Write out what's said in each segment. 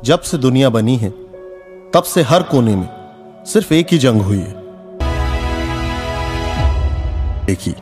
जब से दुनिया बनी है तब से हर कोने में सिर्फ एक ही जंग हुई है, एक ही।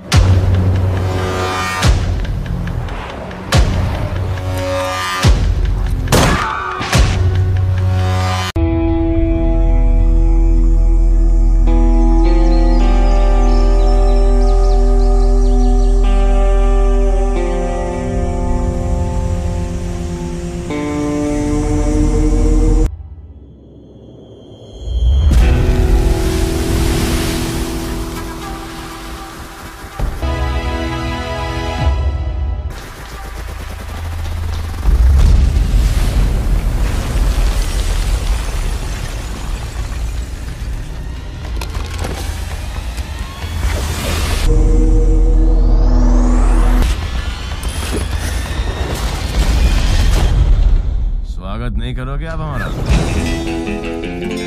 स्वागत नहीं करोगे आप हमारा?